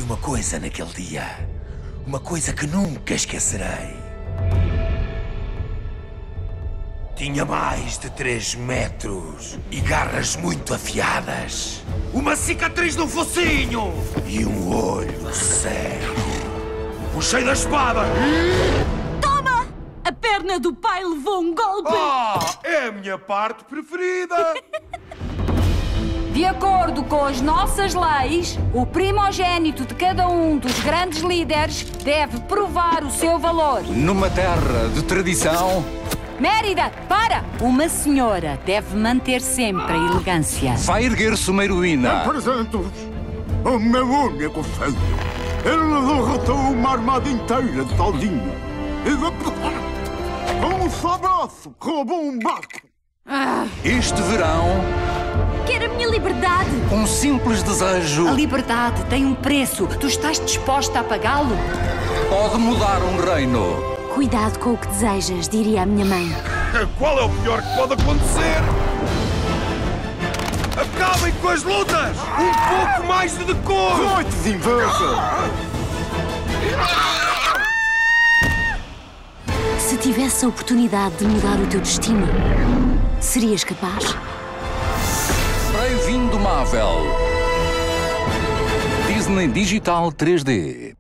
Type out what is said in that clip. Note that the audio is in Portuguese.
uma coisa naquele dia. Uma coisa que nunca esquecerei. Tinha mais de 3 metros e garras muito afiadas. Uma cicatriz no focinho e um olho cego. Puxei da espada. Toma! A perna do pai levou um golpe. É a minha parte preferida. De acordo com as nossas leis, o primogênito de cada um dos grandes líderes deve provar o seu valor. Numa terra de tradição... Mérida, para! Uma senhora deve manter sempre a elegância. Vai erguer-se uma heroína. Apresento-vos o meu único filho. Ele derrotou uma armada inteira sozinho. E depois, com um só braço, roubou um barco. Este verão, Quero a minha liberdade. um simples desejo A liberdade tem um preço. Tu estás disposta a pagá-lo? pode mudar um reino. Cuidado com o que desejas, diria a minha mãe. Qual é o pior que pode acontecer? Acabem com as lutas! Um pouco mais de decoro! Noites de inveja! Se tivesse a oportunidade de mudar o teu destino, serias capaz? Bem-vindo, Marvel. Disney Digital 3D.